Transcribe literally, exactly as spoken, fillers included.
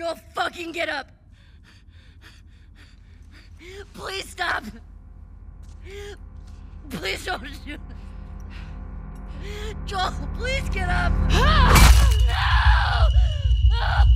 Joel, fucking get up! Please stop! Please don't do this! Joel, please get up! No!